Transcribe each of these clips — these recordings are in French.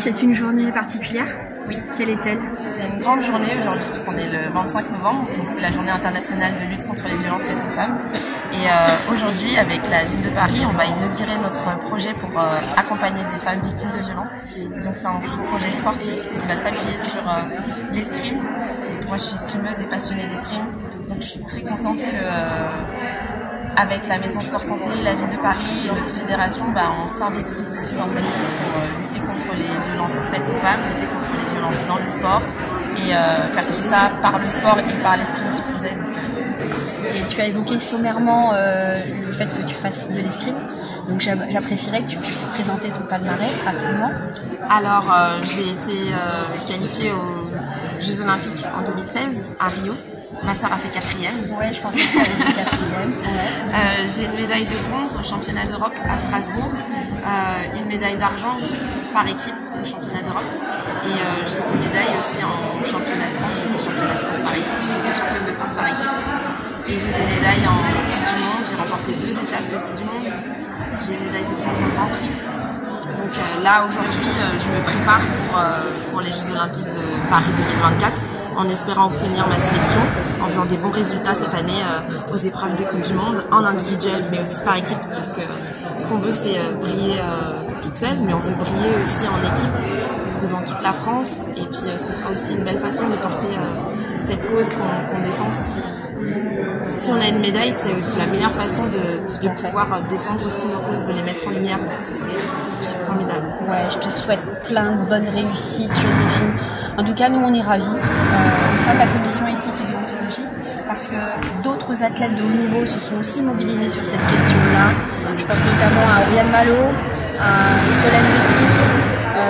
c'est une journée particulière. Oui. Quelle est-elle? C'est une grande journée aujourd'hui puisqu'on est le 25 novembre, donc c'est la journée internationale de lutte contre les violences faites aux femmes. Et aujourd'hui, avec la ville de Paris, on va inaugurer notre projet pour accompagner des femmes victimes de violences. Et donc c'est un projet sportif qui va s'appuyer sur l'escrime. Moi je suis escrimeuse et passionnée d'escrime, donc je suis très contente que avec la Maison Sport Santé, la ville de Paris et notre fédération, on s'investisse aussi dans cette cause pour lutter contre les violences faites aux femmes, lutter contre les violences dans le sport et faire tout ça par le sport et par l'escrime qui plus est. Et tu as évoqué sommairement le fait que tu fasses de l'escrime, donc j'apprécierais que tu puisses présenter ton palmarès rapidement. Alors j'ai été qualifiée aux Jeux Olympiques en 2016 à Rio. Ma soeur a fait 4e. Ouais, je pensais que tu avais fait 4e. Ouais. J'ai une médaille de bronze au championnat d'Europe à Strasbourg, une médaille d'argent aussi par équipe au championnat d'Europe. Et j'ai une médaille aussi en championnat de France. J'étais championnat de France par équipe, j'étais championne de France par équipe. Et j'ai des médailles en Coupe du Monde, j'ai remporté 2 étapes de Coupe du Monde. J'ai une médaille de bronze au Grand Prix. Donc là aujourd'hui je me prépare pour les Jeux Olympiques de Paris 2024 en espérant obtenir ma sélection, en faisant des bons résultats cette année aux épreuves de Coupe du Monde, en individuel mais aussi par équipe, parce que ce qu'on veut c'est briller toute seule, mais on veut briller aussi en équipe devant toute la France, et puis ce sera aussi une belle façon de porter cette cause qu'on défend. Si on a une médaille, c'est aussi la meilleure façon de pouvoir défendre aussi nos causes, de les mettre en lumière. Ce serait formidable. Ouais, je te souhaite plein de bonnes réussites, Joséphine. En tout cas, nous, on est ravis au sein de la commission éthique et déontologie, parce que d'autres athlètes de haut niveau se sont aussi mobilisés sur cette question-là. Je pense notamment à Oriane Malo, à Solène Petit,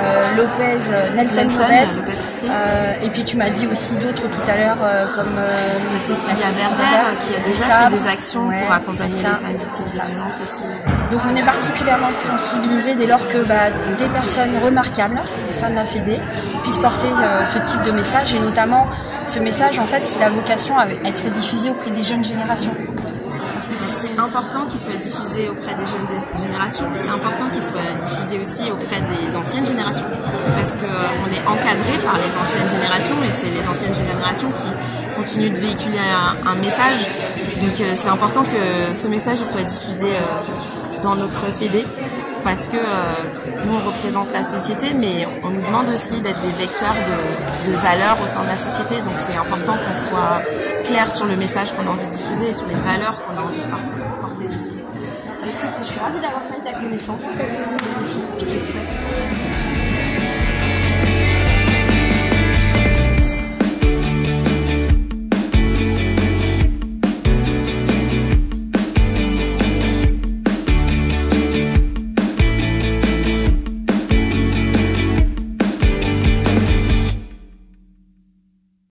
Nelson Lopez, et puis tu m'as dit aussi d'autres tout à l'heure comme Cécilia Berder qui a déjà fait des actions pour accompagner les femmes victimes de violences aussi. Donc on est particulièrement sensibilisés dès lors que des personnes remarquables au sein de la Fédé puissent porter ce type de message, et notamment ce message en fait il a vocation à être diffusé auprès des jeunes générations. C'est important qu'il soit diffusé auprès des jeunes générations, c'est important qu'il soit diffusé aussi auprès des anciennes générations, parce qu'on est encadré par les anciennes générations, et c'est les anciennes générations qui continuent de véhiculer un message. Donc c'est important que ce message soit diffusé dans notre Fédé, parce que nous on représente la société, mais on nous demande aussi d'être des vecteurs de valeurs au sein de la société, donc c'est important qu'on soit clair sur le message qu'on a envie de diffuser et sur les valeurs qu'on a envie de porter aussi. Écoute, je suis ravie d'avoir fait ta connaissance. Je te souhaite